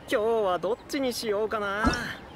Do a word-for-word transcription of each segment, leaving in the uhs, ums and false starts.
今日はどっちにしようかな。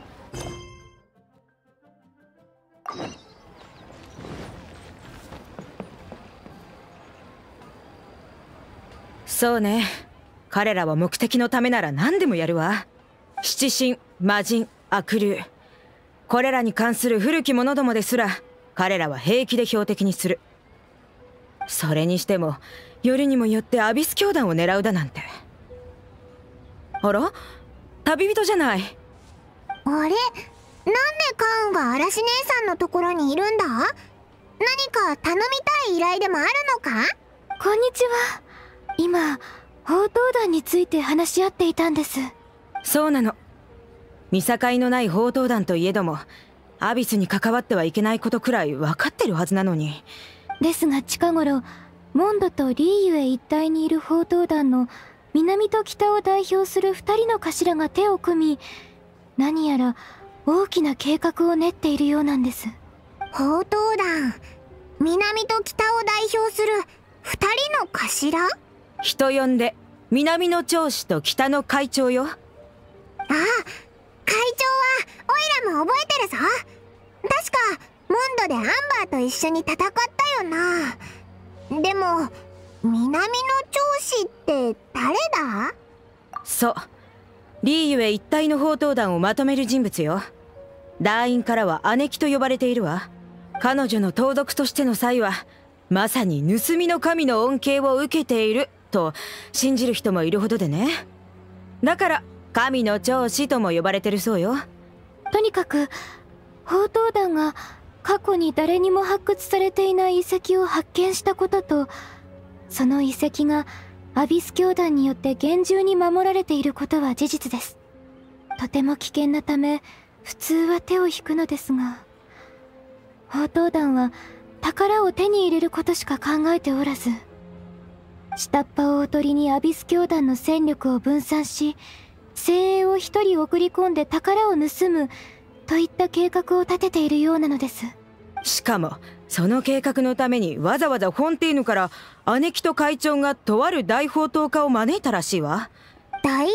そうね、彼らは目的のためなら何でもやるわ。七神、魔人、悪竜、これらに関する古き者どもですら彼らは平気で標的にする。それにしてもよりにもよってアビス教団を狙うだなんて。あら、旅人じゃない。 あれ、なんでカウンが嵐姉さんのところにいるんだ？何か頼みたい依頼でもあるのか？ こんにちは。今宝刀団について話し合っていたんです。 そうなの。見境のない宝刀団といえどもアビスに関わってはいけないことくらい分かってるはずなのに。 ですが近頃モンドとリーユエ一帯にいる宝刀団の南と北を代表する二人の頭が手を組み、何やら大きな計画を練っているようなんです。 宝刀団、南と北を代表する二人の頭？ 人呼んで南の長司と北の会長よ。 ああ、会長はオイラも覚えてるぞ。確かモンドでアンバーと一緒に戦ったよな。でも南の長司って誰だ？ そう、リーユエ一帯の宝刀団をまとめる人物よ。団員からは姉貴と呼ばれているわ。彼女の盗賊としての才はまさに盗みの神の恩恵を受けていると信じる人もいるほどでね。だから神の長司とも呼ばれてるそうよ。 とにかく宝刀団が過去に誰にも発掘されていない遺跡を発見したことと、その遺跡がアビス教団によって厳重に守られていることは事実です。とても危険なため普通は手を引くのですが、宝刀団は宝を手に入れることしか考えておらず、下っ端をおとりにアビス教団の戦力を分散し、精鋭を一人送り込んで宝を盗むといった計画を立てているようなのです。 しかもその計画のためにわざわざフォンティーヌから姉貴と会長がとある大宝刀家を招いたらしいわ。 大宝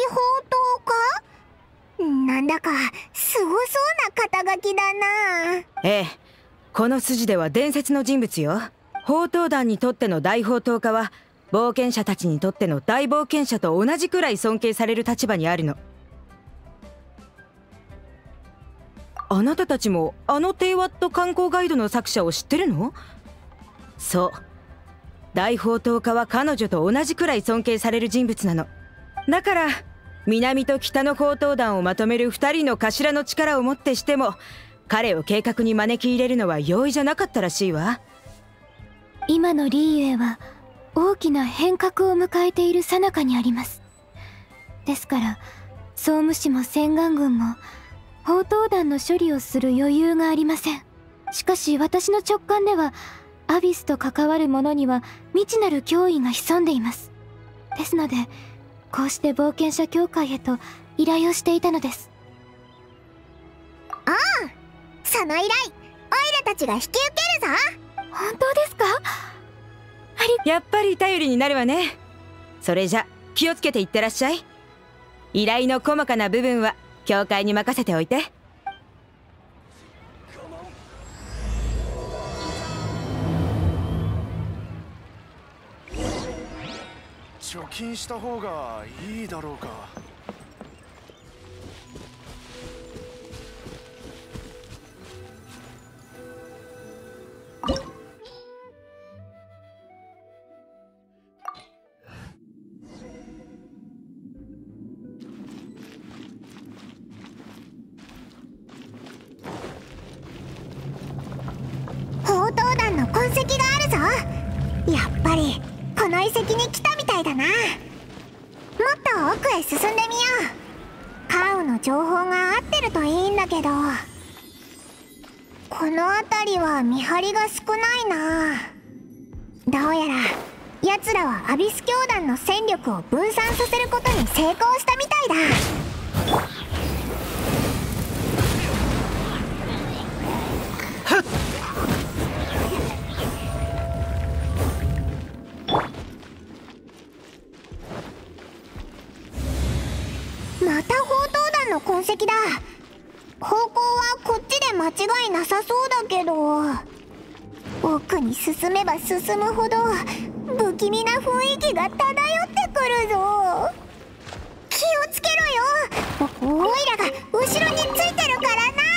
刀家？なんだかすごそうな肩書きだな。 ええ、この筋では伝説の人物よ。宝刀団にとっての大宝刀家は冒険者たちにとっての大冒険者と同じくらい尊敬される立場にあるの。あなたたちもあのテイワット観光ガイドの作者を知ってるの？そう、大宝刀家は彼女と同じくらい尊敬される人物なの。だから南と北の宝刀団をまとめる二人の頭の力をもってしても彼を計画に招き入れるのは容易じゃなかったらしいわ。 今のリーユエは大きな変革を迎えている最中にあります。ですから総務士も洗顔軍も宝刀団の処理をする余裕がありません。しかし私の直感ではアビスと関わる者には未知なる脅威が潜んでいます。ですのでこうして冒険者協会へと依頼をしていたのです。 ああ、その依頼オイラたちが引き受けるぞ。 本当ですか？ありやっぱり頼りになるわね。それじゃ気をつけていってらっしゃい。依頼の細かな部分は教会に任せておいて。 貯金した方がいいだろうか。 宝刀団の痕跡があるぞ。やっぱりこの遺跡に来たみたいだな。もっと奥へ進んでみよう。カウの情報が合ってるといいんだけど、この辺りは見張りが少ないな。どうやら奴らはアビス教団の戦力を分散させることに成功したみたいだ。また宝の痕跡だ。方向はこっちで間違いなさそうだけど、奥に進めば進むほど不気味な雰囲気が漂ってくるぞ。気をつけろよ。お、おいらが後ろについてるからな。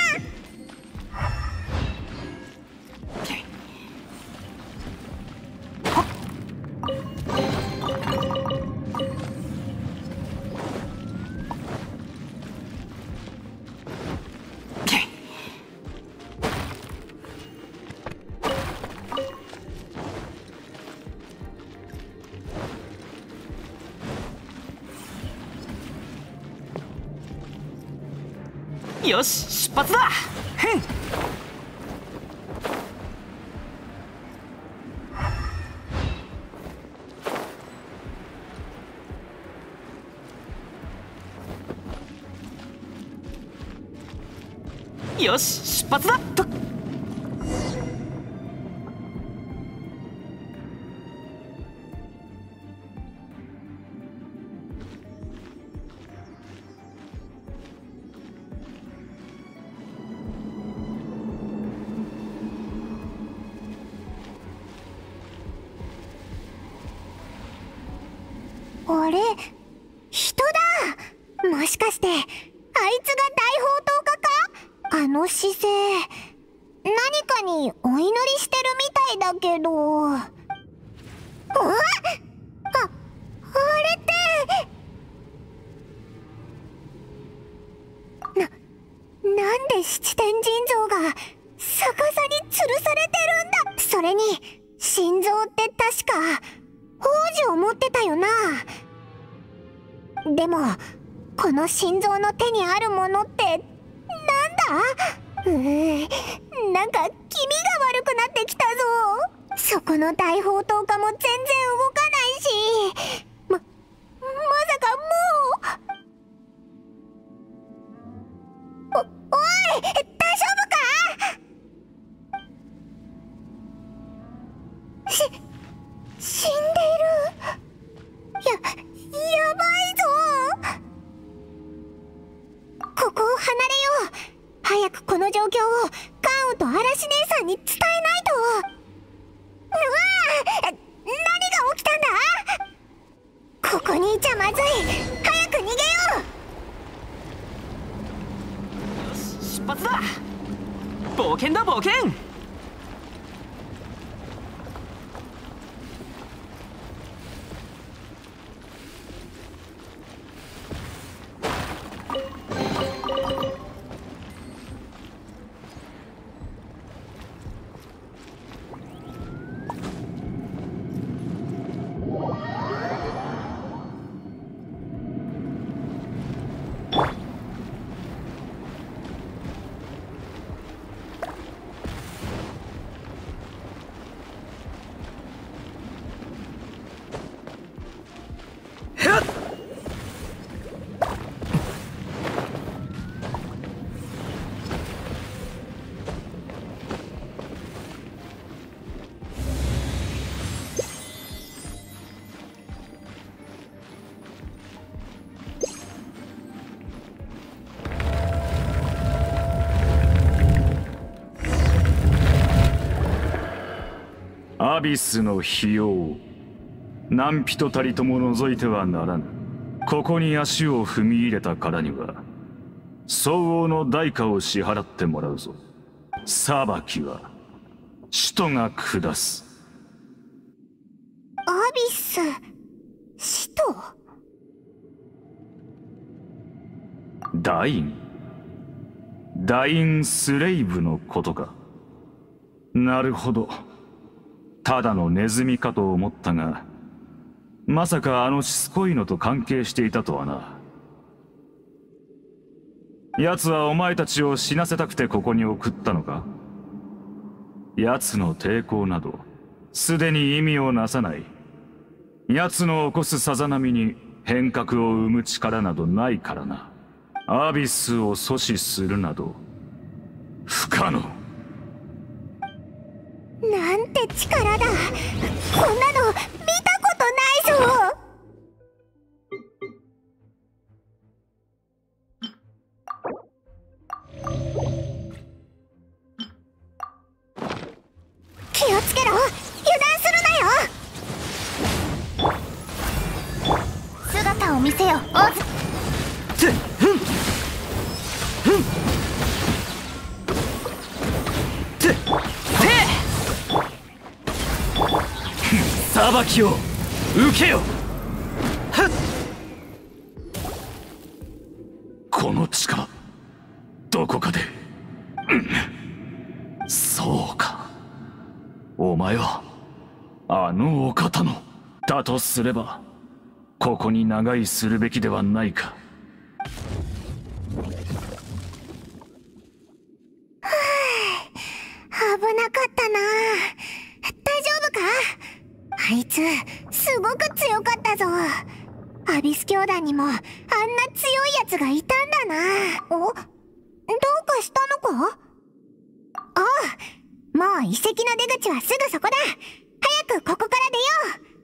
よし、出発だ。ふん。よし、出発だと。 あれ、人だ。もしかしてあいつが大宝刀家か。あの姿勢、何かにお祈りしてるみたいだけど。あ、あ、あれってな、なんで七天神像が逆さに吊るされてるんだ。それに心臓って確か宝珠を持ってたよな。でもこの心臓の手にあるものってなんだ。うー、なんか気味が悪くなってきたぞ。そこの大宝刀家も全然動かないし、ま、まさかもう。お、おい、大丈夫か。し死んでいる。や、やばいぞ。ここを離れよう。早くこの状況をカンウと嵐姉さんに伝えないと。うわあ、何が起きたんだ。ここにいちゃまずい。早く逃げよよし、出発だ。冒険だ、冒険。 アビスの費用、何人たりとも除いてはならぬ。ここに足を踏み入れたからには相応の代価を支払ってもらうぞ。裁きは使徒が下す。 アビス、使徒。 ダインダインスレイブのことか。なるほど。ただのネズミかと思ったが、まさかあのしつこいのと関係していたとはな。奴はお前たちを死なせたくてここに送ったのか。奴の抵抗などすでに意味をなさない。奴の起こすさざ波に変革を生む力などないからな。アビスを阻止するなど不可能。 なんて力だ。こんなの見たことないぞ。 見せよ。おつふんふんつて裁きを受けよ。はっこの力どこかで、うん、そうか、お前はあのお方のだとすれば、ここに長居するべきではないか。 はあ、危なかったな。大丈夫か？あいつすごく強かったぞ。アビス教団にもあんな強いやつがいたんだな。お、どうかしたのか？ああ、もう遺跡の出口はすぐそこだ。早くここから出よう。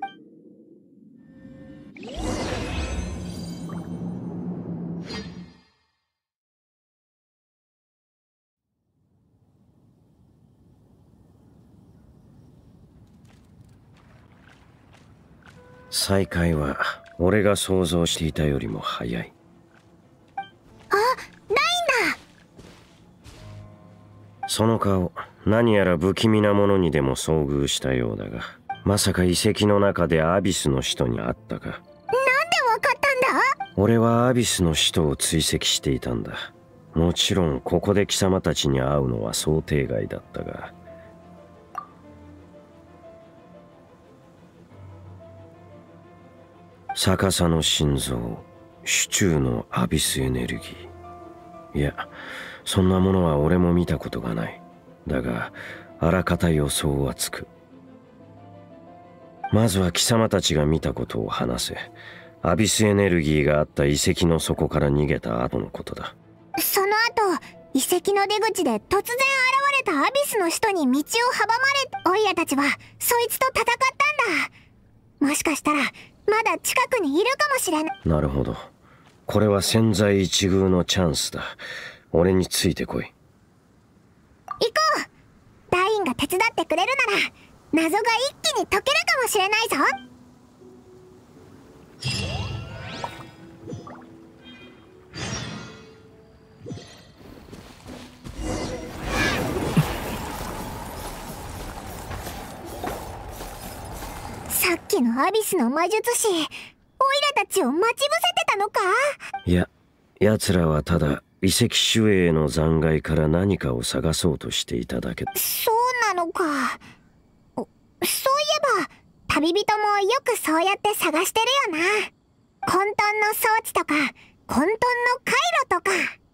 再会は俺が想像していたよりも早い。 あ、ラインだ。 その顔、何やら不気味なものにでも遭遇したようだが、まさか遺跡の中でアビスの使徒に会ったか。なんでわかったんだ？ 俺はアビスの使徒を追跡していたんだ。もちろんここで貴様たちに会うのは想定外だったが。逆さの心臓、手中のアビスエネルギー。いや、そんなものは俺も見たことがない。だがあらかた予想はつく。まずは貴様たちが見たことを話せ。アビスエネルギーがあった遺跡の底から逃げた後のことだ。 その後、遺跡の出口で突然現れたアビスの使徒に道を阻まれ、オイラたちはそいつと戦ったんだ。もしかしたらまだ近くにいるかもしれない。 なるほど。これは千載一遇のチャンスだ。俺についてこい。 行こう。ダインが手伝ってくれるなら謎が一気に解けるかもしれないぞ。さっきのアビスの魔術師、オイラたちを待ち伏せてたのか？ いや、奴らはただ遺跡守衛の残骸から何かを探そうとしていただけ。 そうなのか。そういえば旅人もよくそうやって探してるよな。混沌の装置とか混沌の回路とか。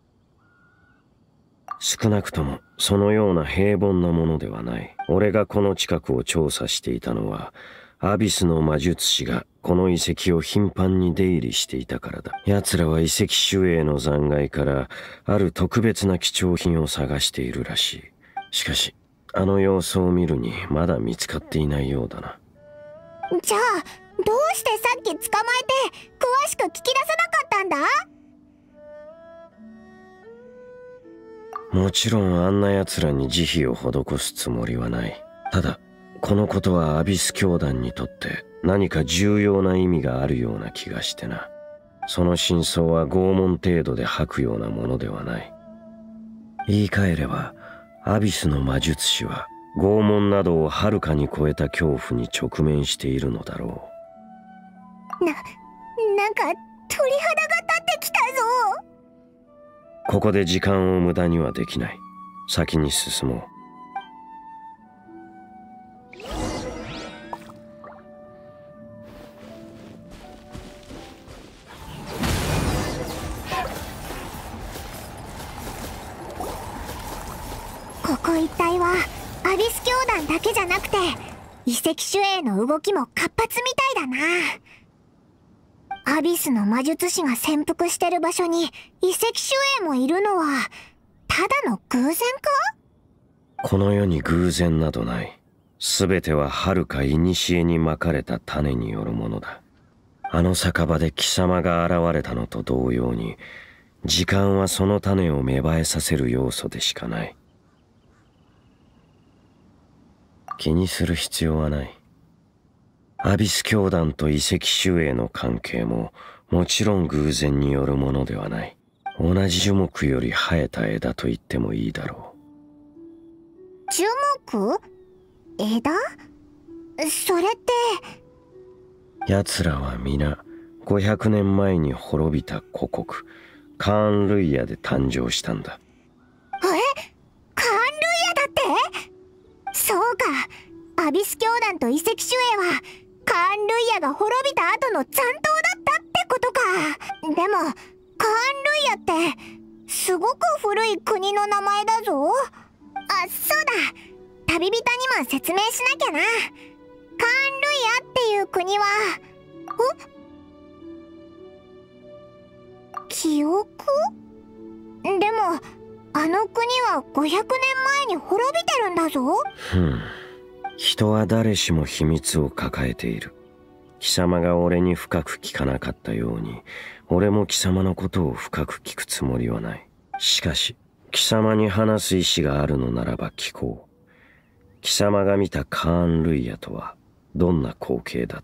少なくともそのような平凡なものではない。俺がこの近くを調査していたのは、アビスの魔術師がこの遺跡を頻繁に出入りしていたからだ。奴らは遺跡守衛の残骸からある特別な貴重品を探しているらしい。しかしあの様子を見るにまだ見つかっていないようだな。 じゃあどうしてさっき捕まえて詳しく聞き出せなかったんだ？ もちろんあんな奴らに慈悲を施すつもりはない。ただこのことはアビス教団にとって何か重要な意味があるような気がしてな。その真相は拷問程度で吐くようなものではない。言い換えればアビスの魔術師は拷問などをはるかに超えた恐怖に直面しているのだろう。な、なんか鳥肌が立ってきたぞ。 ここで時間を無駄にはできない。先に進もう。 ここ一帯はアビス教団だけじゃなくて遺跡守衛の動きも活発みたいだな。アビスの魔術師が潜伏してる場所に遺跡守衛もいるのはただの偶然か？ この世に偶然などない。全ては遥か古にまかれた種によるものだ。あの酒場で貴様が現れたのと同様に、時間はその種を芽生えさせる要素でしかない。気にする必要はない。アビス教団と遺跡守衛の関係ももちろん偶然によるものではない。同じ樹木より生えた枝と言ってもいいだろう。樹木？枝？それって。 奴らは皆ごひゃくねんまえに滅びた古国カーン・ルイヤで誕生したんだ。 え？カーン・ルイヤだって？そうか、アビス教団と遺跡守衛はカーン・ルイヤが滅びた後の残党だったってことか。でもカーン・ルイヤってすごく古い国の名前だぞ。あ、そうだ、旅人にも説明しなきゃな。カーン・ルイヤっていう国は記憶？でもあの国はごひゃくねんまえに滅びてるんだぞ。 ふん、人は誰しも秘密を抱えている。貴様が俺に深く聞かなかったように、俺も貴様のことを深く聞くつもりはない。しかし貴様に話す意志があるのならば聞こう。貴様が見たカーン・ルイヤとはどんな光景だった？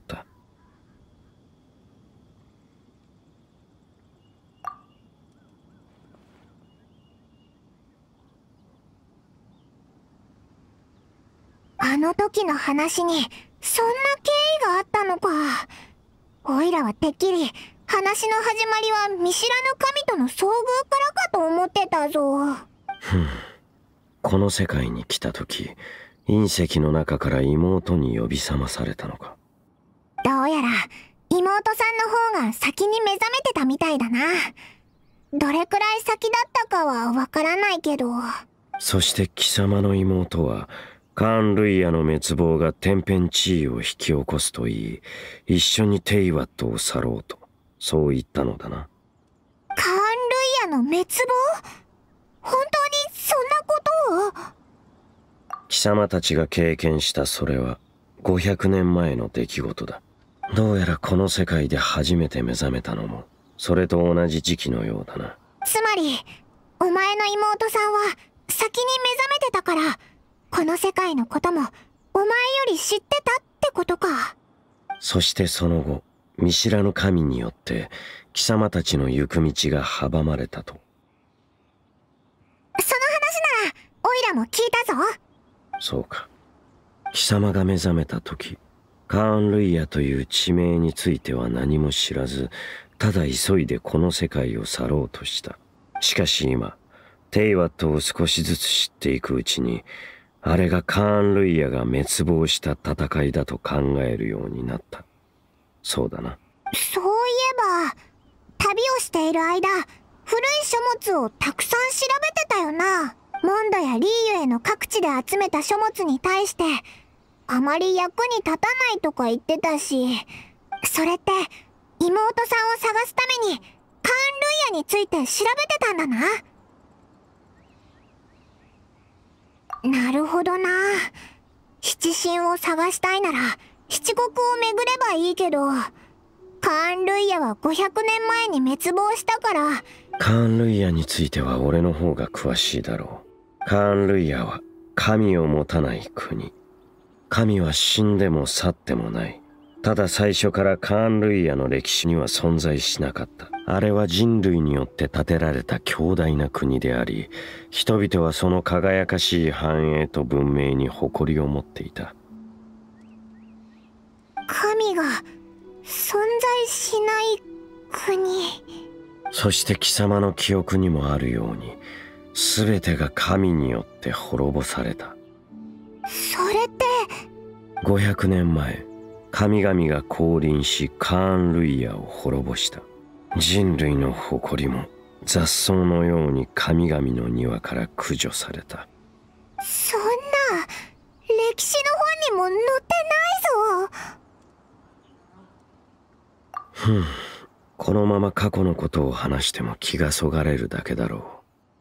あの時の話にそんな経緯があったのか。おいらはてっきり話の始まりは見知らぬ神との遭遇からかと思ってたぞ。 ふん、この世界に来た時、隕石の中から妹に呼び覚まされたのか。 どうやら妹さんの方が先に目覚めてたみたいだな。どれくらい先だったかはわからないけど。 そして貴様の妹はカーン・ルイヤの滅亡が天変地異を引き起こすと言い、一緒にテイワットを去ろうとそう言ったのだな。 カーン・ルイヤの滅亡？本当にそんなことを？ 貴様たちが経験したそれはごひゃくねんまえの出来事だ。どうやらこの世界で初めて目覚めたのもそれと同じ時期のようだな。 つまりお前の妹さんは先に目覚めてたから、この世界のこともお前より知ってたってことか。 そしてその後、見知らぬ神によって貴様たちの行く道が阻まれたと。 その話ならオイラも聞いたぞ。 そうか。貴様が目覚めた時、カーン・ルイヤという地名については何も知らず、ただ急いでこの世界を去ろうとした。しかし今、テイワットを少しずつ知っていくうちに、あれがカーン・ルイヤが滅亡した戦いだと考えるようになった。そうだな。 そういえば、旅をしている間、古い書物をたくさん調べてたよな。モンドやリーユへの各地で集めた書物に対して、あまり役に立たないとか言ってたし、それって妹さんを探すためにカーン・ルイヤについて調べてたんだな。なるほどな。七神を探したいなら七国を巡ればいいけど、カーン・ルイヤはごひゃくねんまえに滅亡したから。 カーン・ルイヤについては俺の方が詳しいだろう。カーン・ルイヤは神を持たない国。神は死んでも去ってもない。ただ最初からカーン・ルイヤの歴史には存在しなかった。あれは人類によって建てられた強大な国であり、人々はその輝かしい繁栄と文明に誇りを持っていた。 神が存在しない国。 そして貴様の記憶にもあるように、全てが神によって滅ぼされた。 それってごひゃくねんまえ、神々が降臨しカーン・ルイヤを滅ぼした。人類の誇りも雑草のように神々の庭から駆除された。 そんな歴史の本にも載ってないぞ。 ふん、このまま過去のことを話しても気がそがれるだけだろ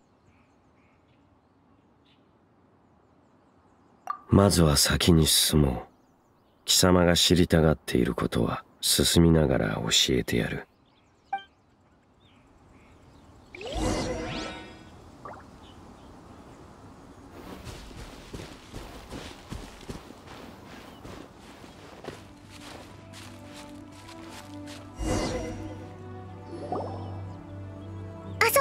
う。まずは先に進もう。貴様が知りたがっていることは進みながら教えてやる。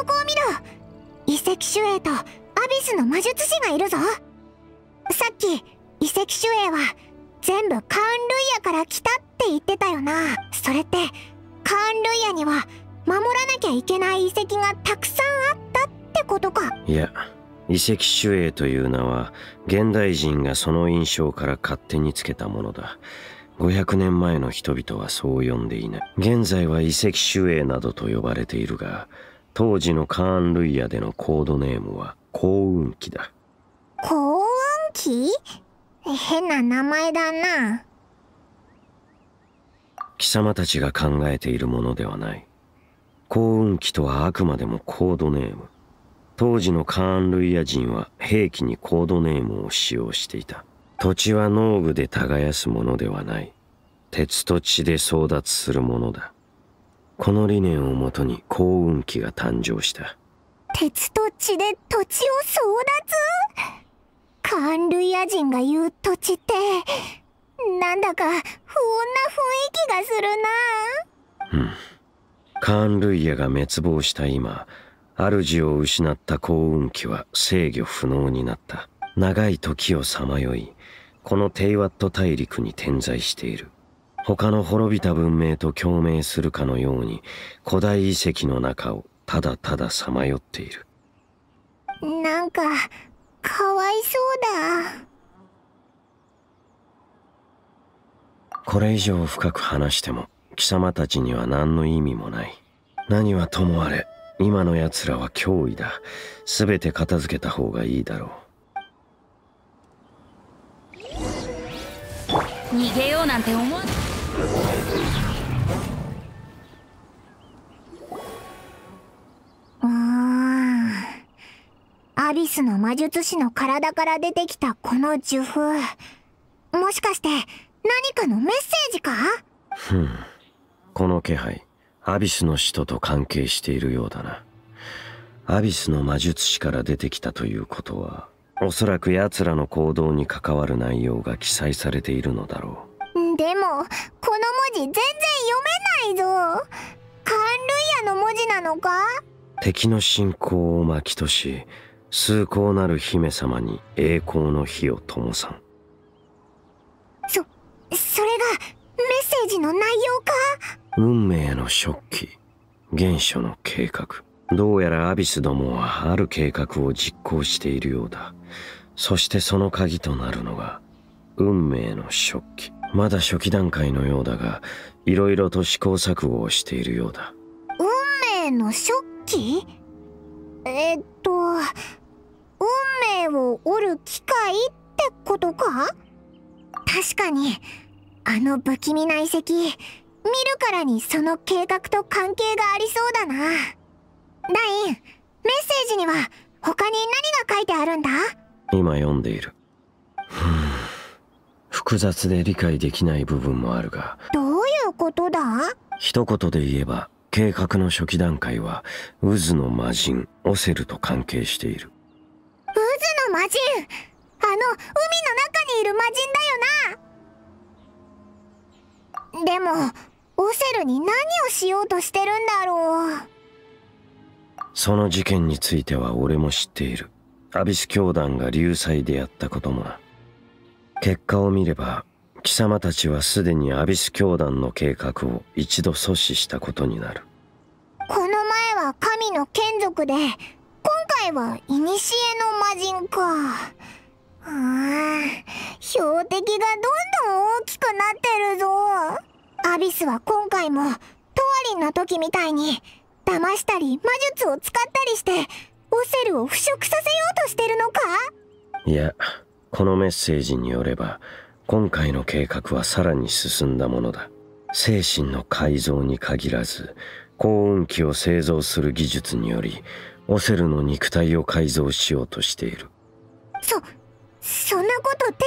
そこを見ろ。遺跡守衛とアビスの魔術師がいるぞ。さっき遺跡守衛は全部カーン・ルイヤから来たって言ってたよな。それってカーン・ルイヤには守らなきゃいけない遺跡がたくさんあったってことか。 いや、遺跡守衛という名は現代人がその印象から勝手につけたものだ。ごひゃくねんまえの人々はそう呼んでいない。現在は遺跡守衛などと呼ばれているが、当時のカーン・ルイヤでのコードネームは幸運期だ。 幸運期？変な名前だな。 貴様たちが考えているものではない。幸運期とはあくまでもコードネーム。当時のカーン・ルイヤ人は兵器にコードネームを使用していた。土地は農具で耕すものではない。鉄と血で争奪するものだ。この理念をもとに幸運期が誕生した。 鉄と血で土地を争奪？カーン・ルイヤ人が言う土地ってなんだか不穏な雰囲気がするな。 うん。カーン・ルイヤが滅亡した今、主を失った幸運期は制御不能になった。長い時をさまよい、このテイワット大陸に点在している。他の滅びた文明と共鳴するかのように古代遺跡の中をただたださまよっている。 なんかかわいそうだ。 これ以上深く話しても貴様たちには何の意味もない。何はともあれ今の奴らは脅威だ。全て片付けた方がいいだろう。 逃げようなんて思わない。 うーん、アビスの魔術師の体から出てきたこの呪符、もしかして何かのメッセージか？ ふん、この気配アビスの使徒と関係しているようだな。アビスの魔術師から出てきたということはおそらく奴らの行動に関わる内容が記載されているのだろう。でもこの文字全然読めないぞ。カーン・ルイヤの文字なのか？ 敵の信仰を巻きとし崇高なる姫様に栄光の火を灯さん。 そ、それがメッセージの内容か？ 運命の初期、原初の計画。どうやらアビスどもはある計画を実行しているようだ。そしてその鍵となるのが運命の初期。まだ初期段階のようだが、いろいろと試行錯誤をしているようだ。 運命の初期？えっと運命を折る機械ってことか？確かにあの不気味な遺跡見るからにその計画と関係がありそうだな。ダイン、メッセージには他に何が書いてあるんだ？ 今読んでいる。ふん、複雑で理解できない部分もあるが。 どういうことだ？ 一言で言えば計画の初期段階は渦の魔人オセルと関係している。 渦の魔人、あの海の中にいる魔人だよな。でもオセルに何をしようとしてるんだろう。 その事件については俺も知っている。アビス教団が流祭でやったこともな。結果を見れば貴様たちはすでにアビス教団の計画を一度阻止したことになる。 この前は神の眷属で、今回は古の魔人か。うーん、標的がどんどん大きくなってるぞ。アビスは今回もトワリンの時みたいに騙したり魔術を使ったりしてオセルを腐食させようとしてるのか？ いや、このメッセージによれば今回の計画はさらに進んだものだ。精神の改造に限らず幸運期を製造する技術によりオセルの肉体を改造しようとしている。 そ、そんなことで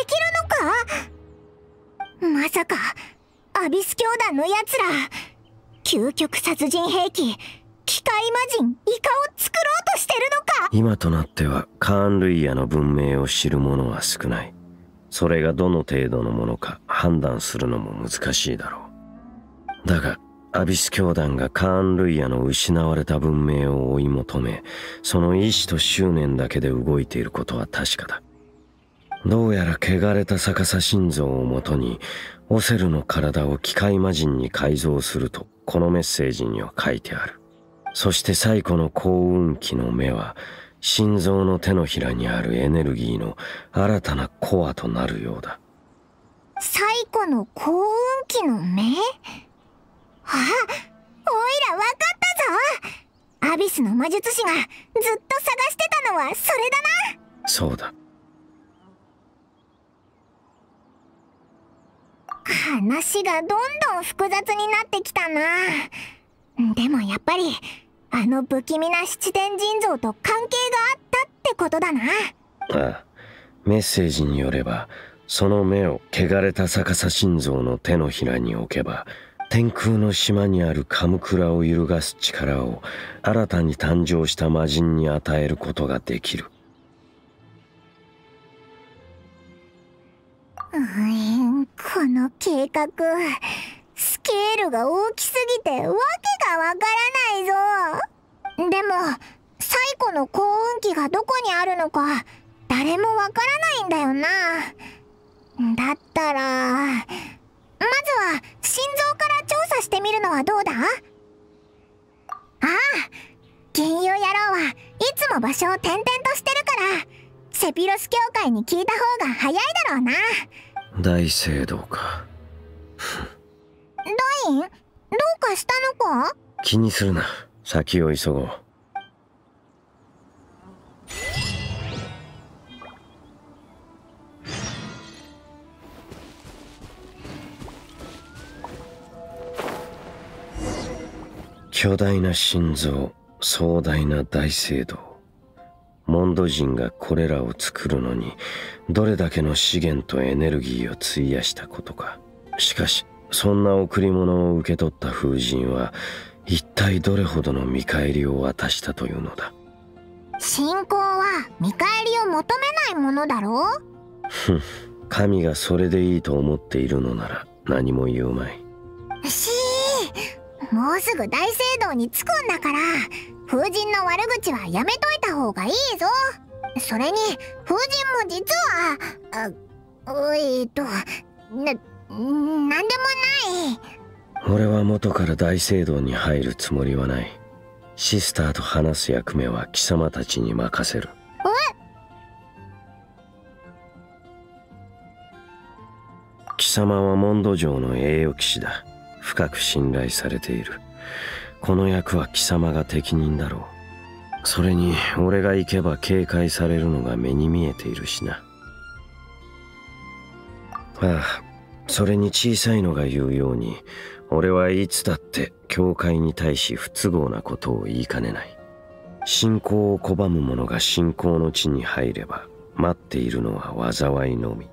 きるのか？まさかアビス教団のやつら究極殺人兵器機械魔人イカを作ろうとしてるのか？ 今となってはカーン・ルイヤの文明を知る者は少ない。それがどの程度のものか判断するのも難しいだろう。だがアビス教団がカーン・ルイヤの失われた文明を追い求め、その意志と執念だけで動いていることは確かだ。どうやら汚れた逆さ心臓をもとにオセルの体を機械魔人に改造するとこのメッセージには書いてある。そして最古の幸運期の目は心臓の手のひらにあるエネルギーの新たなコアとなるようだ。 最古の幸運期の目？あ、おいらわかったぞ。アビスの魔術師がずっと探してたのはそれだな。 そうだ。 話がどんどん複雑になってきたな。でもやっぱりあの不気味な七天神像と関係があったってことだな。 ああ、メッセージによればその目を汚れた逆さ心臓の手のひらに置けば天空の島にあるカムクラを揺るがす力を新たに誕生した魔人に与えることができる。 うーん、この計画スケールが大きすぎてわけがわからないぞ。でも最古の幸運期がどこにあるのか誰もわからないんだよな。だったらまずは心臓から調査してみるのはどうだ？ああ、金融野郎はいつも場所を転々としてるからセピロス教会に聞いた方が早いだろうな。 大聖堂か。 ダイン、どうかしたのか？ 気にするな、先を急ごう。巨大な心臓、壮大な大聖堂。モンド人がこれらを作るのにどれだけの資源とエネルギーを費やしたことか。しかしそんな贈り物を受け取った風神は一体どれほどの見返りを渡したというのだ。 信仰は見返りを求めないものだろう。 ふん、神がそれでいいと思っているのなら何も言うまい。 しー、もうすぐ大聖堂に着くんだから風神の悪口はやめといた方がいいぞ。それに風神も実はあえっとななんでもない。 俺は元から大聖堂に入るつもりはない。シスターと話す役目は貴様たちに任せる。 え？ 貴様はモンド城の栄誉騎士だ。深く信頼されている。この役は貴様が適任だろう。それに俺が行けば警戒されるのが目に見えているしな。ああ、それに小さいのが言うように俺はいつだって教会に対し不都合なことを言いかねない。信仰を拒む者が信仰の地に入れば待っているのは災いのみ。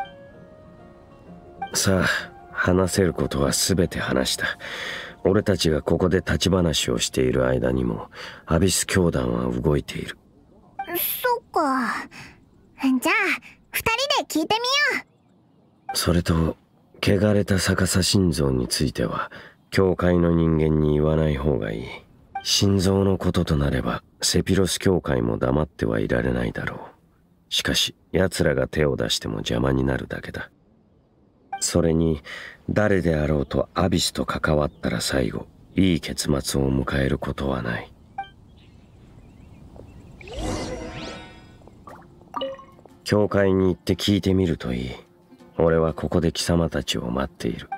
さあ、話せることは全て話した。俺たちがここで立ち話をしている間にもアビス教団は動いている。 そっか。じゃあ二人で聞いてみよう。それと汚れた逆さ心臓については教会の人間に言わない方がいい。心臓のこととなればセピロス教会も黙ってはいられないだろう。しかし奴らが手を出しても邪魔になるだけだ。それに誰であろうとアビスと関わったら最後いい結末を迎えることはない。教会に行って聞いてみるといい。俺はここで貴様たちを待っている。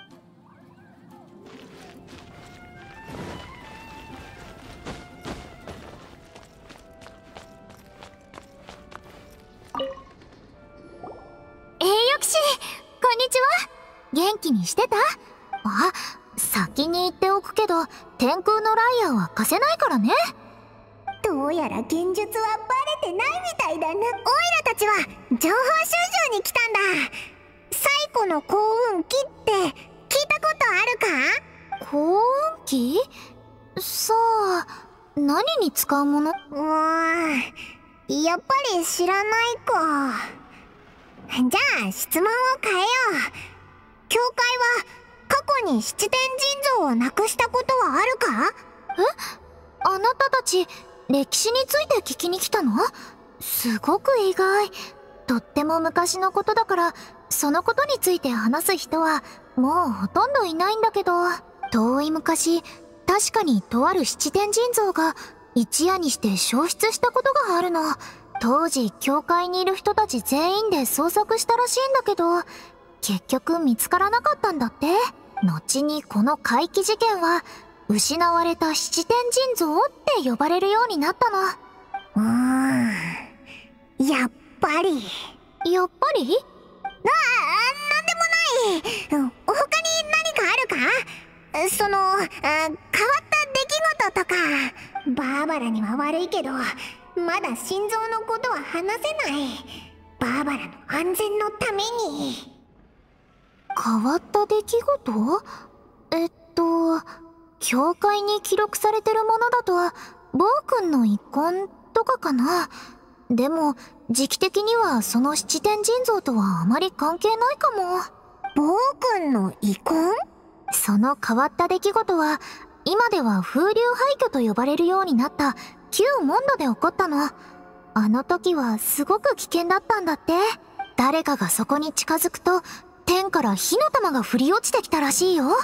栄誉騎士、こんにちは。元気にしてた？あ、先に言っておくけど天空のライアーは貸せないからね。どうやら剣術はバレてないみたいだな。オイラたちは情報収集に来たんだ。最古の幸運期って聞いたことあるか？幸運期？さあ、何に使うもの？うわー、やっぱり知らないか。じゃあ質問を変えよう。教会は過去に七天神像をなくしたことはあるか？ え？あなたたち歴史について聞きに来たの？すごく意外。とっても昔のことだから、そのことについて話す人はもうほとんどいないんだけど、遠い昔確かにとある七天神像が一夜にして消失したことがあるの。当時教会にいる人たち全員で捜索したらしいんだけど、結局見つからなかったんだって。後にこの怪奇事件は失われた七天神像って呼ばれるようになったの。 うーん、やっぱりやっぱり？ ああ、なんでもない。うん、他に何かあるか？そのあ変わった出来事とか。バーバラには悪いけど、まだ心臓のことは話せない。バーバラの安全のために。 変わった出来事？えっと教会に記録されてるものだと暴君の遺恨とかかな。でも時期的にはその七天神像とはあまり関係ないかも。 暴君の遺恨？ その変わった出来事は今では風流廃墟と呼ばれるようになった旧モンドで起こったの。あの時はすごく危険だったんだって。誰かがそこに近づくと天から火の玉が降り落ちてきたらしいよ。天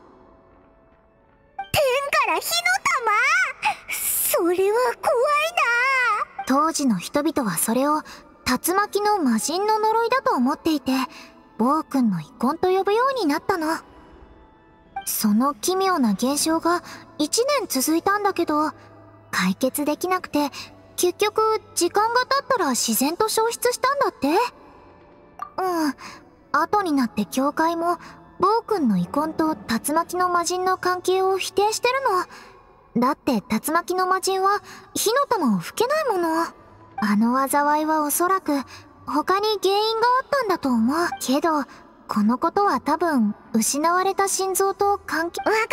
から火の玉？それは怖いな。 当時の人々はそれを竜巻の魔人の呪いだと思っていて、暴君の遺恨と呼ぶようになったの。その奇妙な現象が一年続いたんだけど、解決できなくて結局時間が経ったら自然と消失したんだって。うん、後になって教会も暴君の遺恨と竜巻の魔人の関係を否定してるの。だって竜巻の魔人は火の玉を吹けないもの。あの災いはおそらく他に原因があったんだと思うけど、このことは多分失われた心臓と関係。 わかった、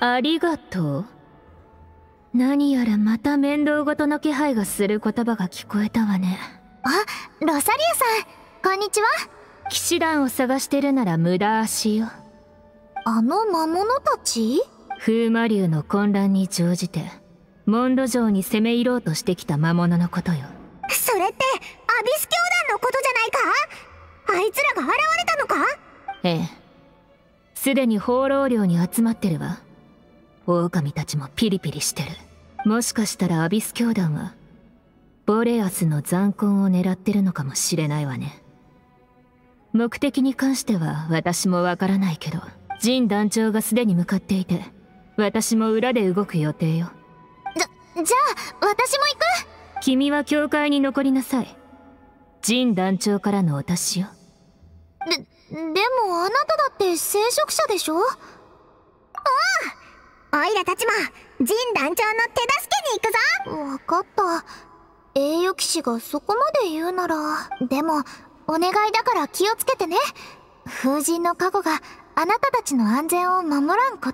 ありがとう。何やらまた面倒ごとの気配がする言葉が聞こえたわね。 あ、ロサリアさん、こんにちは。 騎士団を探してるなら無駄足よ。 あの魔物たち？ 風魔流の混乱に乗じてモンド城に攻め入ろうとしてきた魔物のことよ。 それってアビス教団のことじゃないか？あいつらが現れたのか？ ええ、すでに放浪寮に集まってるわ。狼たちもピリピリしてる。もしかしたらアビス教団はボレアスの残魂を狙ってるのかもしれないわね。目的に関しては私もわからないけど、ジン団長がすでに向かっていて、私も裏で動く予定よ。 じゃ、じゃあ私も行く。 君は教会に残りなさい。ジン団長からのお達しよ。 で、でもあなただって聖職者でしょ？ああ、おいらたちもジン団長の手助けに行くぞ。 わかった。栄誉騎士がそこまで言うなら。でもお願いだから気をつけてね。風神の加護があなたたちの安全を守らんこと。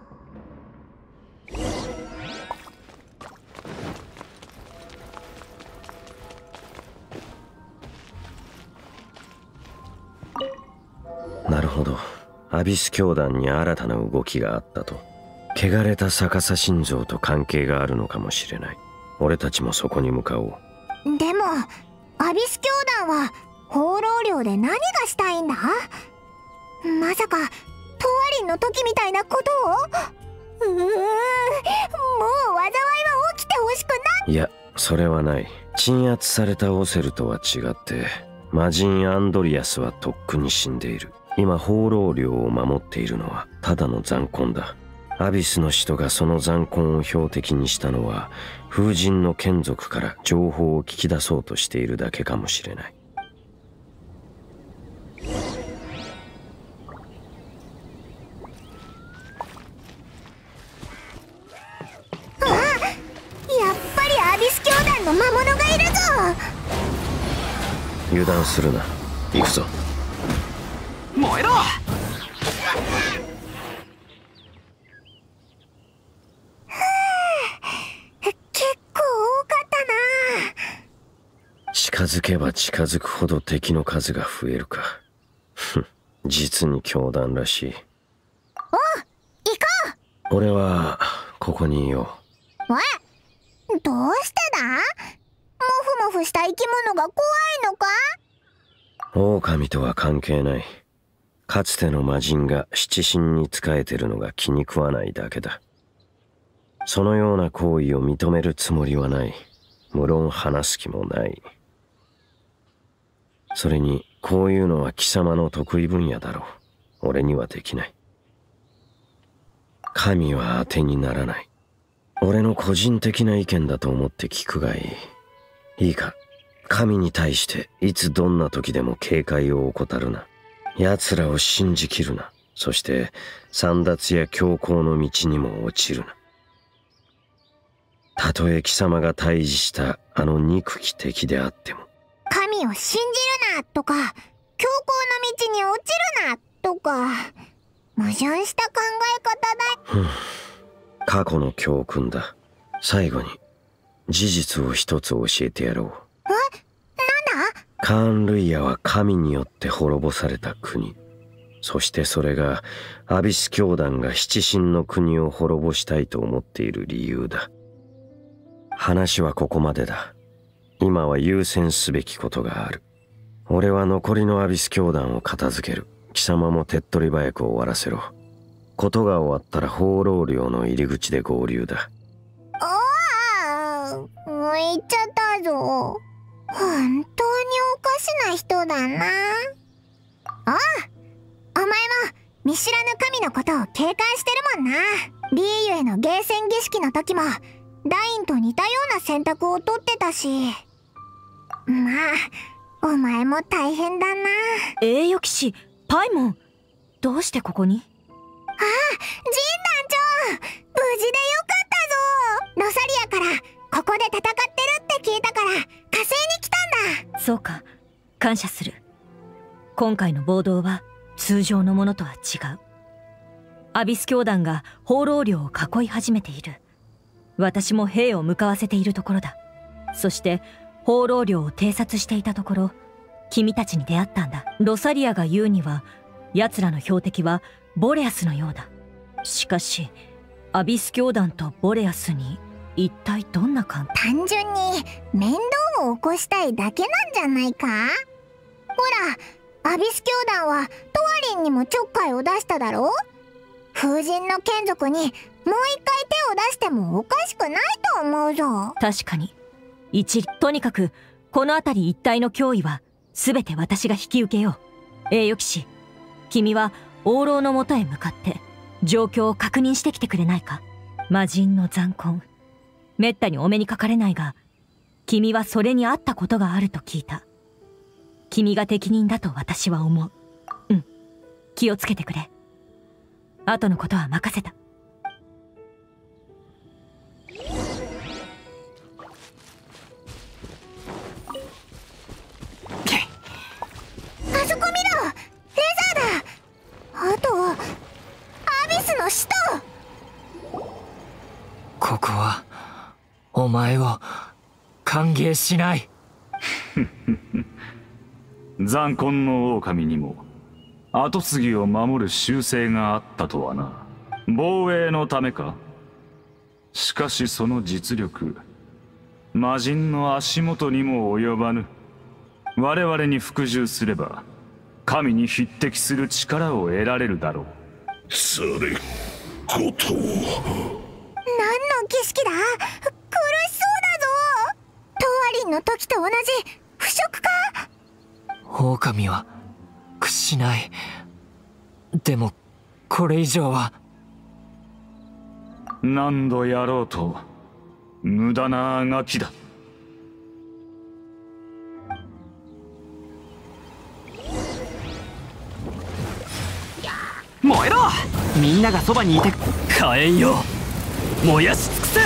なるほど。アビス教団に新たな動きがあったと。汚れた逆さ心臓と関係があるのかもしれない。俺たちもそこに向かおう。 でもアビス教団は放浪寮で何がしたいんだ？まさかトワリンの時みたいなことを？うーん、もう災いは起きてほしくない。 いや、それはない。鎮圧されたオセルとは違って魔人アンドリアスはとっくに死んでいる。今放浪寮を守っているのはただの残魂だ。アビスの使徒がその残魂を標的にしたのは風神の眷属から情報を聞き出そうとしているだけかもしれない。 あ、やっぱりアビス教団の魔物がいるぞ。 油断するな。行くぞ。 燃えろ。 近づけば近づくほど敵の数が増えるか。ふん、 実に強弾らしい。 おう、行こう。俺はここにいよう。え、どうしてだ？モフモフした生き物が怖いのか？ 狼とは関係ない。かつての魔人が七神に仕えてるのが気に食わないだけだ。そのような行為を認めるつもりはない。無論話す気もない。それにこういうのは貴様の得意分野だろう。俺にはできない。神は当てにならない。俺の個人的な意見だと思って聞くがいい。いいか、神に対していつどんな時でも警戒を怠るな。奴らを信じきるな。そして簒奪や強行の道にも落ちるな。たとえ貴様が対峙したあの憎き敵であっても。 神を信じるなとか、強行の道に落ちるなとか、矛盾した考え方だ。 過去の教訓だ。最後に事実を一つ教えてやろう。 え、なんだ？ カーン・ルイヤは神によって滅ぼされた国。そしてそれがアビス教団が七神の国を滅ぼしたいと思っている理由だ。話はここまでだ。今は優先すべきことがある。俺は残りのアビス教団を片付ける。貴様も手っ取り早く終わらせろ。ことが終わったら放浪寮の入り口で合流だ。 ああ、もう行っちゃったぞ。本当におかしな人だな。ああ、お前も見知らぬ神のことを警戒してるもんな。リーユへのゲーセン儀式の時もダインと似たような選択を取ってたし。まあ、お前も大変だな。 栄誉騎士パイモン、どうしてここに？ ああ、ジン団長、無事でよかったぞ。ロサリアからここで戦ってるって聞いたから火星に来たんだ。 そうか、感謝する。今回の暴動は通常のものとは違う。アビス教団が放浪寮を囲い始めている。私も兵を向かわせているところだ。そして放浪寮を偵察していたところ、君たちに出会ったんだ。ロサリアが言うには、奴らの標的はボレアスのようだ。しかしアビス教団とボレアスに一体どんな関係？ 単純に面倒を起こしたいだけなんじゃないか？ほら、アビス教団はトワリンにもちょっかいを出しただろう。風神の眷属にもう一回手を出してもおかしくないと思うぞ。 確かに。一とにかくこの辺り一帯の脅威は全て私が引き受けよう。栄誉騎士、君は王老のもとへ向かって状況を確認してきてくれないか？魔人の残魂、めったにお目にかかれないが、君はそれに合ったことがあると聞いた。君が適任だと私は思う。うん、気をつけてくれ。後のことは任せた。 あそこ見ろ、レザーだ。あとアビスの使徒。 ここはお前を歓迎しない。 残魂の狼にも跡継ぎを守る習性があったとはな。防衛のためか。しかしその実力、魔人の足元にも及ばぬ。我々に服従すれば神に匹敵する力を得られるだろう。 それことを。 何の儀式だ？苦しそうだぞ。トワリンの時と同じ腐食か？ 狼は屈しない。でもこれ以上は。 何度やろうと無駄なあがきだ。 燃えろ！みんながそばにいて火炎よ、燃やし尽くせ！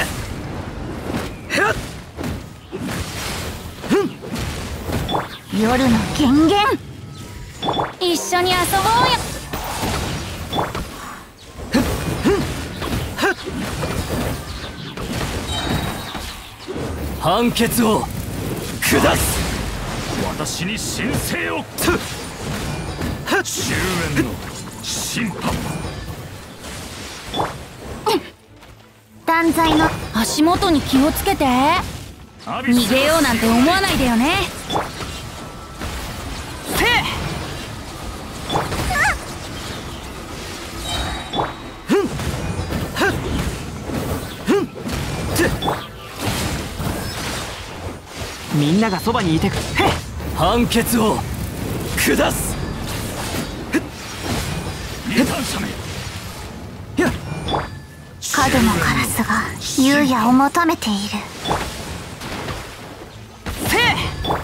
夜の権限、一緒に遊ぼうよ。 判決を下す。 私に神聖を。 終焉の審判。 断罪の足元に気をつけて。逃げようなんて思わないでよね。せえ。 みんながそばにいてくれ。判決を下す。 角のカラスが優也を求めている。 せえ。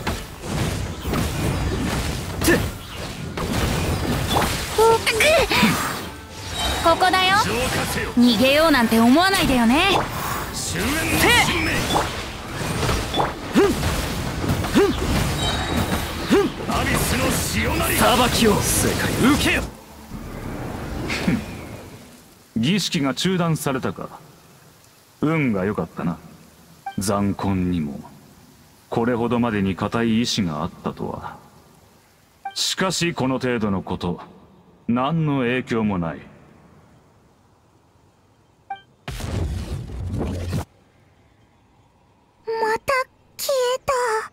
ここだよ。逃げようなんて思わないでよね。せえ。 裁きを受けよ。 儀式が中断されたか。運が良かったな。残魂にもこれほどまでに固い意志があったとは。しかしこの程度のこと、何の影響もない。 また消えた。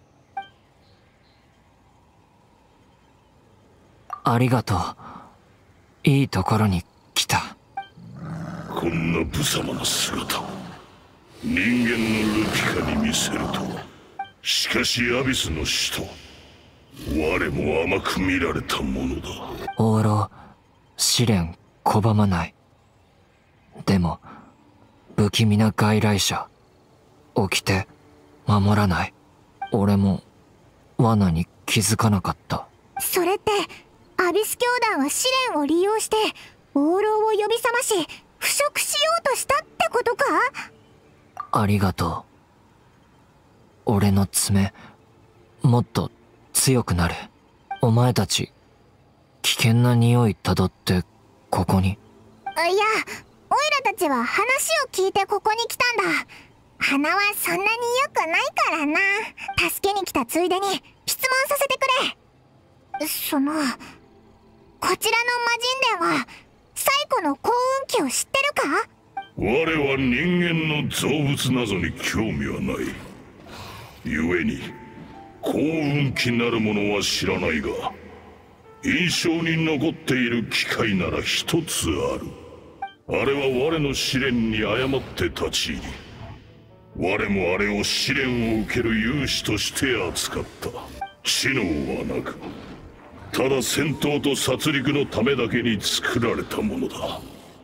ありがとう。いいところに来た。 こんな無様な姿を人間のルピカに見せるとは。しかしアビスの使徒、我も甘く見られたものだ。 放浪試練拒まない。でも不気味な外来者起きて守らない。俺も罠に気づかなかった。 それってアビス教団は試練を利用して放浪を呼び覚まし腐食しようとしたってことか。 ありがとう。俺の爪もっと強くなる。お前たち危険な匂いたどってここに。 いや、オイラたちは話を聞いてここに来たんだ。鼻はそんなに良くないからな。助けに来たついでに質問させてくれ。そのこちらの魔人伝は最古の幸運期を知ってるか。 我は人間の造物などに興味はない。故に幸運期なるものは知らないが、印象に残っている機会なら一つある。あれは我の試練に誤って立ち入り、我もあれを試練を受ける勇士として扱った。知能はなく、ただ戦闘と殺戮のためだけに作られたものだ。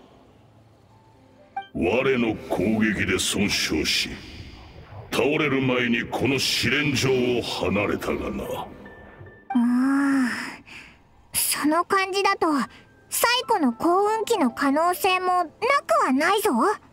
我の攻撃で損傷し、倒れる前にこの試練場を離れたがな。 うーん、その感じだと最古の幸運期の可能性もなくはないぞ。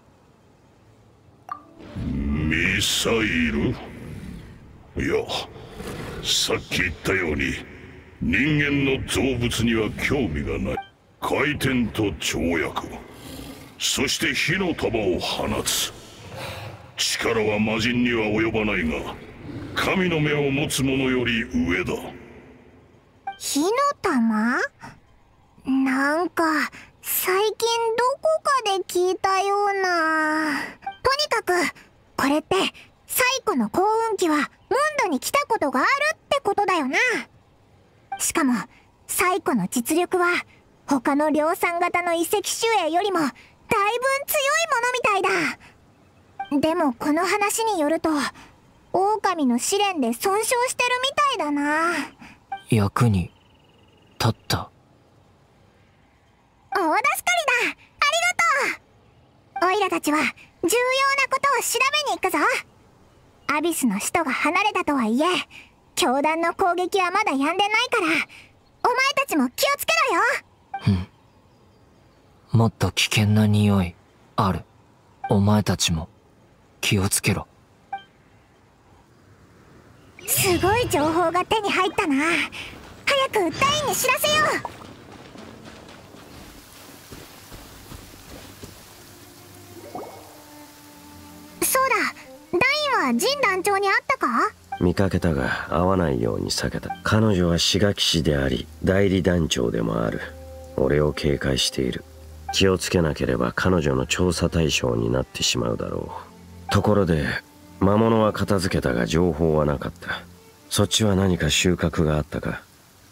ミサイル？いや、さっき言ったように人間の造物には興味がない。回転と跳躍、そして火の束を放つ。力は魔人には及ばないが、神の目を持つ者より上だ。 火の玉？なんか最近どこかで聞いたような。とにかくこれって最古の幸運期はムンドに来たことがあるってことだよな。しかも最古の実力は他の量産型の遺跡守衛よりもだいぶ強いものみたいだ。でもこの話によると狼の試練で損傷してるみたいだな。 役に立った。 大助かりだ。ありがとう。オイラたちは重要なことを調べに行くぞ。アビスの使徒が離れたとはいえ、教団の攻撃はまだ止んでないから、お前たちも気をつけろよ。 うん。もっと危険な匂いある。お前たちも気をつけろ。 すごい情報が手に入ったな。早くダインに知らせよう。そうだ、ダインはジン団長に会ったか？ 見かけたが会わないように避けた。彼女は志賀騎士であり代理団長でもある。俺を警戒している。気をつけなければ彼女の調査対象になってしまうだろう。ところで魔物は片付けたが情報はなかった。そっちは何か収穫があったか？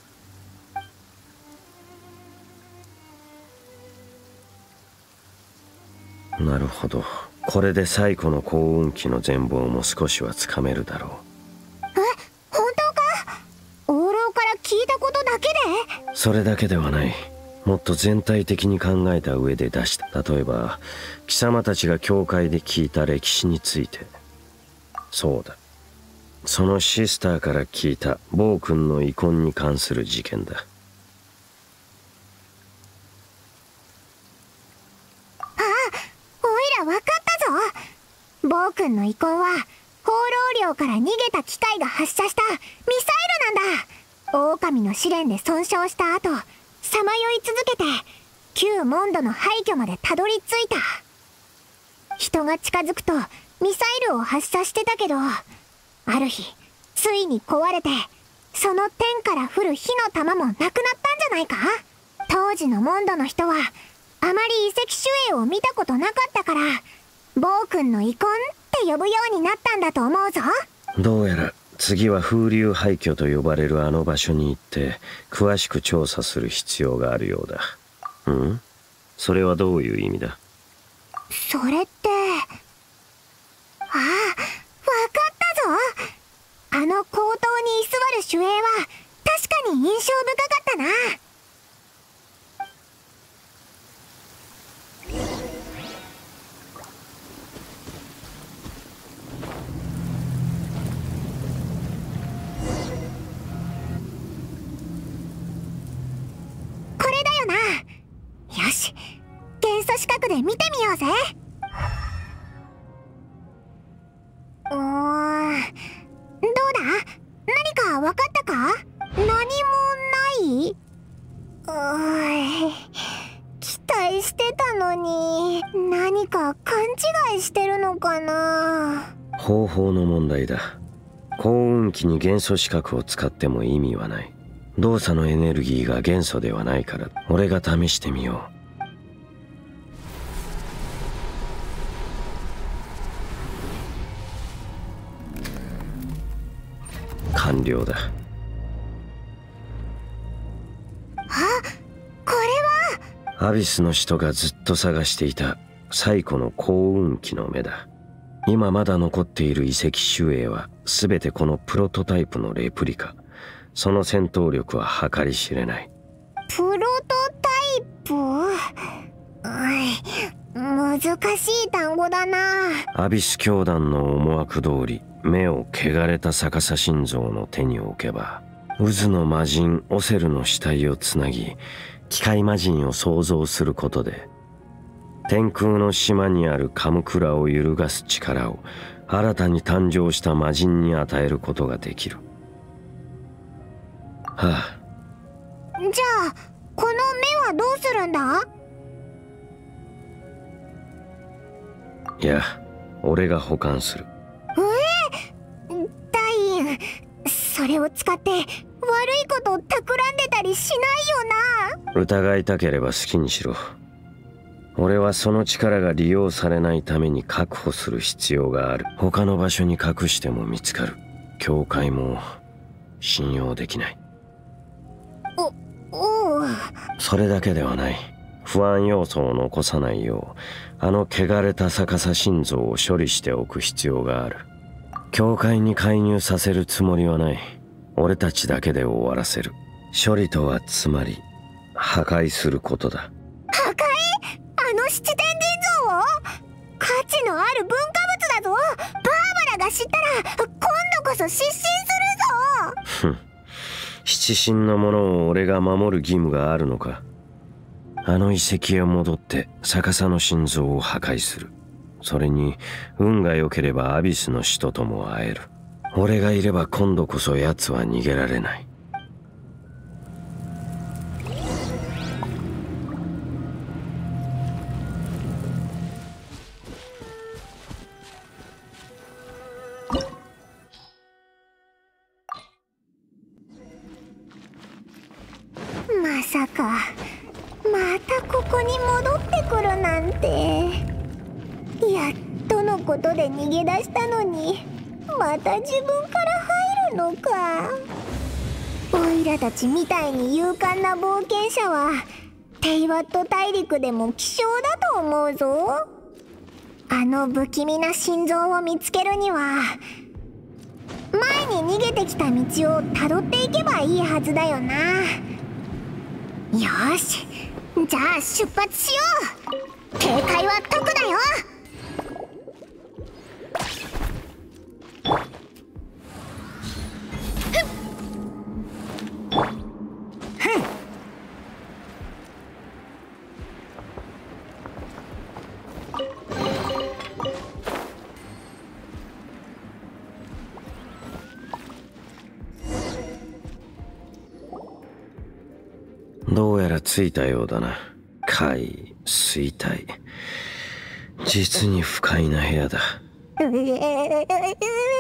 なるほど。これで最古の幸運期の全貌も少しはつかめるだろう。 え、本当か？王老から聞いたことだけで？ それだけではない。もっと全体的に考えた上で出した。例えば貴様たちが教会で聞いた歴史について。そうだ、そのシスターから聞いた暴君の遺恨に関する事件だ。 わかったぞ。暴君の遺恨は放浪領から逃げた機械が発射したミサイルなんだ。狼の試練で損傷した後、さまよい続けて旧モンドの廃墟までたどり着いた。人が近づくとミサイルを発射してたけど、ある日ついに壊れて、その天から降る火の玉もなくなったんじゃないか。当時のモンドの人はあまり遺跡守衛を見たことなかったから、暴君の遺恨って呼ぶようになったんだと思うぞ。 どうやら次は風流廃墟と呼ばれるあの場所に行って詳しく調査する必要があるようだ。うん？それはどういう意味だ？ それって、ああ、わかったぞ。あの高等に居座る守衛は確かに印象深かったな。よし、元素視覚で見てみようぜ。うーん、どうだ？何か分かったか？何もない？うーい、期待してたのに何か勘違いしてるのかな。 方法の問題だ。幸運期に元素視覚を使っても意味はない。動作のエネルギーが元素ではないから。俺が試してみよう。完了だ。 あ、これはアビスの人がずっと探していた最古の幸運期の目だ。今まだ残っている遺跡守衛は全てこのプロトタイプのレプリカ。その戦闘力は計り知れない。 プロトタイプ？難しい単語だな。 アビス教団の思惑通り目を汚れた逆さ心臓の手に置けば、渦の魔人オセルの死体をつなぎ機械魔人を創造することで、天空の島にあるカムクラを揺るがす力を新たに誕生した魔人に与えることができる。はあ、 じゃあこの目はどうするんだ？ いや、俺が保管する。 えー、ダイン、それを使って悪いことを企んでたりしないよな。 疑いたければ好きにしろ。俺はその力が利用されないために確保する必要がある。他の場所に隠しても見つかる。教会も信用できない。 お、おう。 それだけではない。不安要素を残さないよう、あの汚れた逆さ心臓を処理しておく必要がある。教会に介入させるつもりはない。俺たちだけで終わらせる。処理とはつまり破壊することだ。 破壊？あの七天神像を？価値のある文化物だぞ。バーバラが知ったら今度こそ失神するぞ。 ふん、七神のものを俺が守る義務があるのか。あの遺跡へ戻って逆さの心臓を破壊する。それに運が良ければアビスの使徒とも会える。俺がいれば今度こそ奴は逃げられない。 まさかまたここに戻ってくるなんて。やっとのことで逃げ出したのにまた自分から入るのか。オイラたちみたいに勇敢な冒険者はテイワット大陸でも希少だと思うぞ。あの不気味な心臓を見つけるには前に逃げてきた道をたどっていけばいいはずだよな。よし、じゃあ出発しよう。警戒は解くだよ。 どうやら着いたようだな。怪衰退、実に不快な部屋だ。 やっぱり怖い。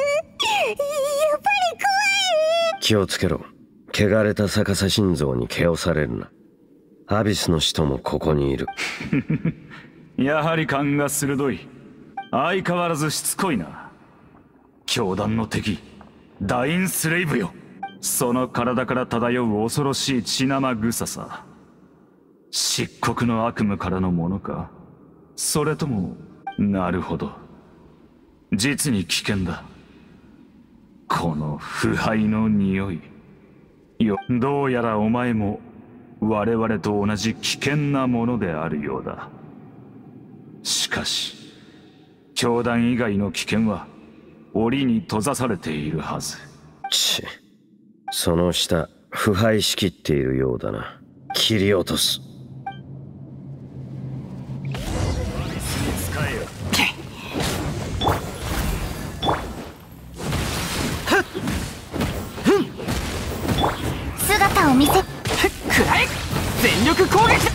気をつけろ。汚れた逆さ心臓に毛をされるな。アビスの使徒もここにいる。 やはり勘が鋭い。相変わらずしつこいな。教団の敵ダインスレイブよ。その体から漂う恐ろしい血生臭さ、漆黒の悪夢からのものか。それとも、なるほど、実に危険だ。この腐敗の匂いよ。どうやらお前も我々と同じ危険なものであるようだ。しかし教団以外の危険は檻に閉ざされているはず。 ち、その下腐敗しきっているようだな。切り落とす。 姿を見せ。くらえ、全力攻撃だ。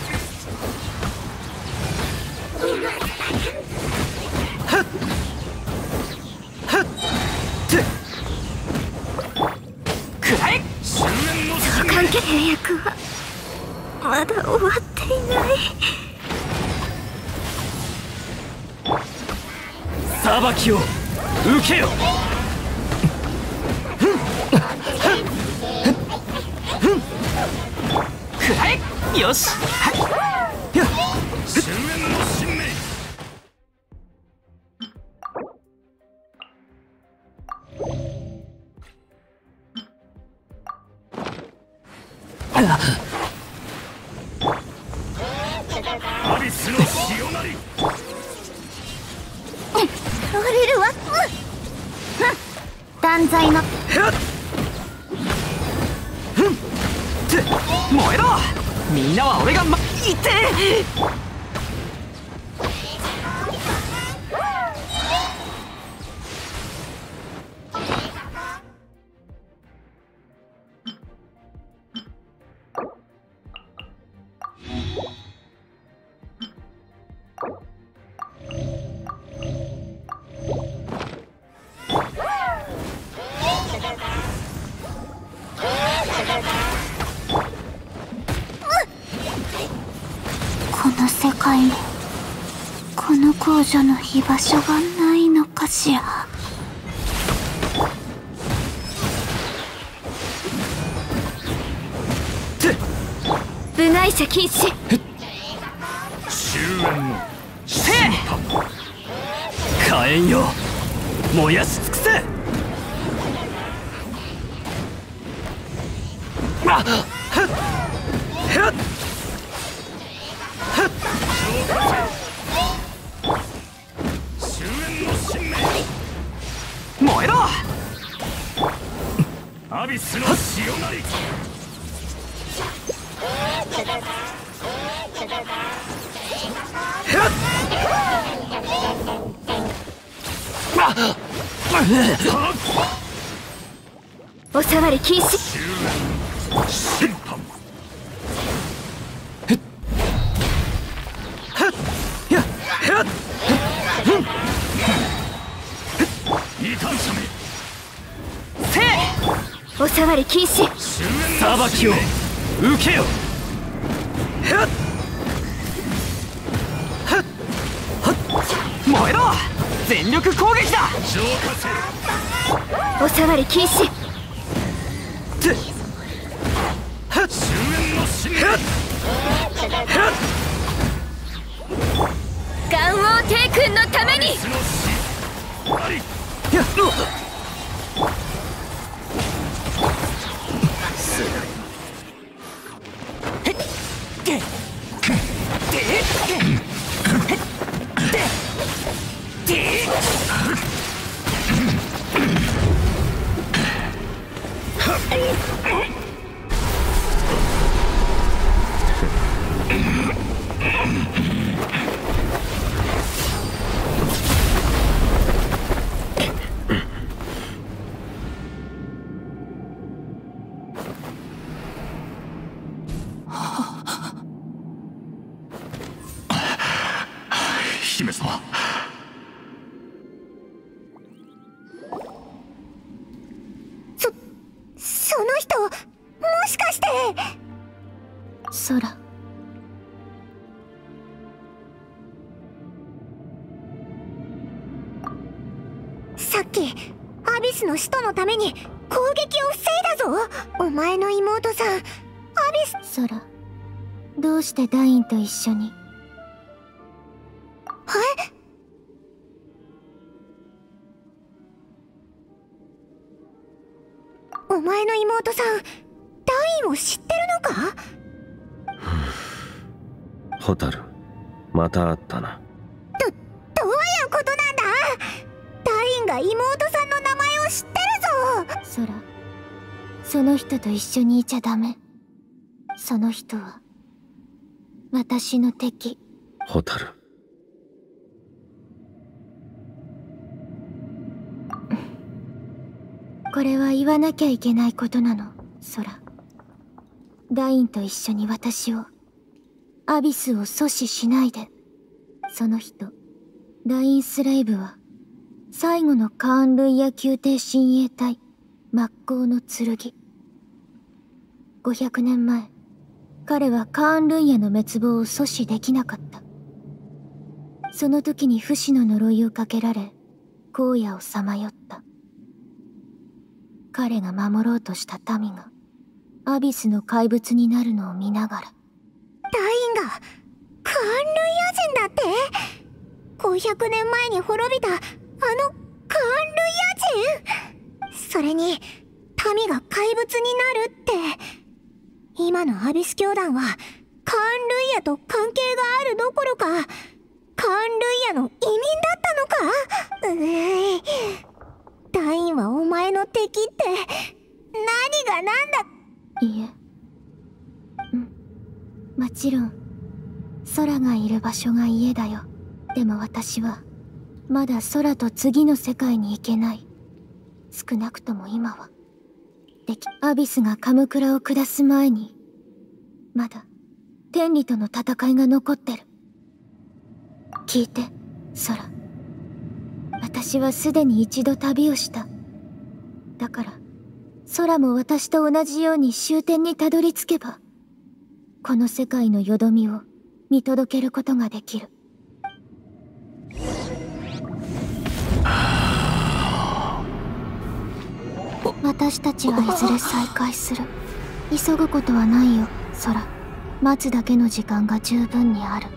召喚契約はまだ終わっていない。 裁きを受けよ。くらえ、よし。終焉の神明。アビスの潮なり。 取れるわ。断罪の燃えろ。みんなは俺がまいて。 この世界にこの工女の居場所がないのかしら。 部外者禁止。 終焉の審判。火炎よ、燃やし尽くせ。あっ、はっはっ。終焉の神明。燃えろ。アビスの潮なり。 お触り禁止。 審判。異端者め。 お触り禁止。 裁きを受けよ。 燃えろ、全力攻撃だ。 お触り禁止。ガンオー帝君のために。 姫様。 そ、その人、もしかして。 空。 さっき、アビスの使徒のために攻撃を防いだぞ。お前の妹さん、アビス。 空、どうしてダインと一緒に。 え？お前の妹さん、ダインを知ってるのか？ ホタル、また会ったな。 ど、どういうことなんだ？ダインが妹さんの名前を知ってるぞ。 空、その人と一緒にいちゃダメ。その人は私の敵。 ホタル。 これは言わなきゃいけないことなの、空。ダインと一緒に私を、アビスを阻止しないで。その人、ダインスレイブは、最後のカーン・ルイヤ宮廷親衛隊、末光の剣。ごひゃくねんまえ、彼はカーン・ルイヤの滅亡を阻止できなかった。その時に不死の呪いをかけられ、荒野をさまよった。彼が守ろうとした民が、アビスの怪物になるのを見ながら。 ダインが、カーン・ルイヤ人だって？ごひゃくねんまえに滅びた、あのカーン・ルイヤ人？それに、民が怪物になるって。今のアビス教団は、カーン・ルイヤと関係があるどころか、カーン・ルイヤの移民だったのか？うぅい。ダインはお前の敵って、何がなんだ？ いえ。うん。もちろん、空がいる場所が家だよ。でも私は、まだ空と次の世界に行けない。少なくとも今は。敵、アビスがカムクラを下す前に、まだ、天理との戦いが残ってる。聞いて、空。私はすでに一度旅をした。だから、空も私と同じように終点にたどり着けば、この世界のよどみを見届けることができる。私たちはいずれ再会する。急ぐことはないよ、空。待つだけの時間が十分にある。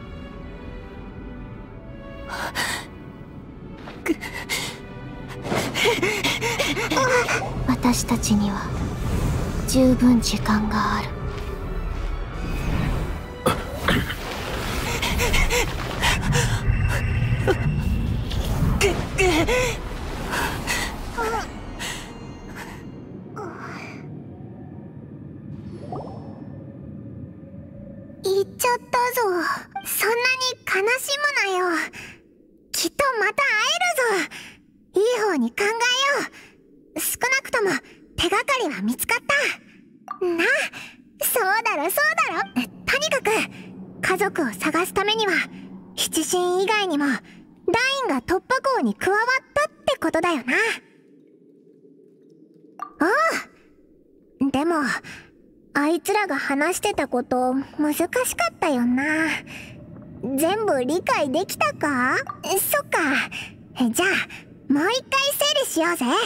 私たちには十分時間がある。 行っちゃったぞ。そんなに悲しむなよ。きっとまた会えるぞ。いい方に考えよう。少なくとも手がかりは見つかった。な、そうだろそうだろ。とにかく家族を探すためには七神以外にもダインが突破口に加わったってことだよな。おう。でもあいつらが話してたこと難しかったよな。全部理解できたか？そっか。じゃあもう一回整理しようぜ。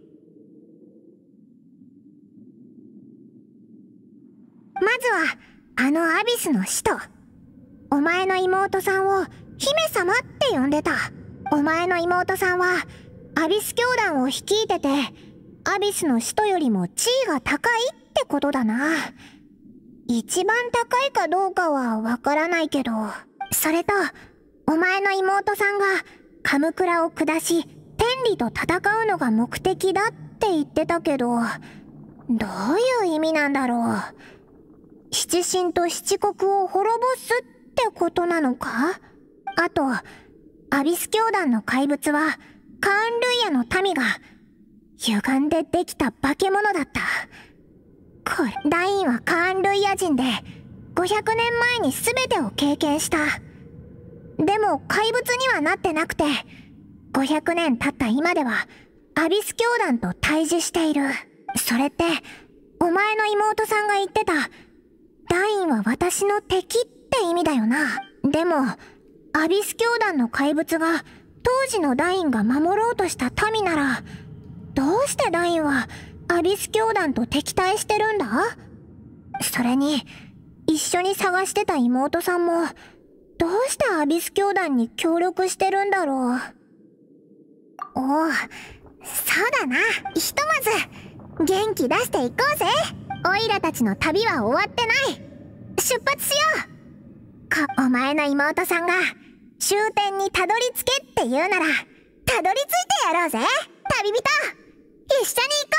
まずはあのアビスの使徒。お前の妹さんを姫様って呼んでた。お前の妹さんはアビス教団を率いてて、アビスの使徒よりも地位が高いってことだな。一番高いかどうかはわからないけど、それとお前の妹さんがカムクラを下し天理と戦うのが目的だって言ってたけど、どういう意味なんだろう。七神と七国を滅ぼすってことなのか？あとアビス教団の怪物はカーン・ルイヤの民が歪んでできた化け物だった。これダインはカーン・ルイヤ人でごひゃくねんまえに全てを経験した。でも怪物にはなってなくて、ごひゃくねん経った今ではアビス教団と対峙している。それってお前の妹さんが言ってたダインは私の敵って意味だよな。でもアビス教団の怪物が当時のダインが守ろうとした民なら、どうしてダインはアビス教団と敵対してるんだ？それに一緒に探してた妹さんもどうしてアビス教団に協力してるんだろう。おお、そうだな。ひとまず元気出していこうぜ。オイラたちの旅は終わってない。出発しよう。か、お前の妹さんが終点にたどり着けって言うならたどり着いてやろうぜ。旅人、一緒に行こう。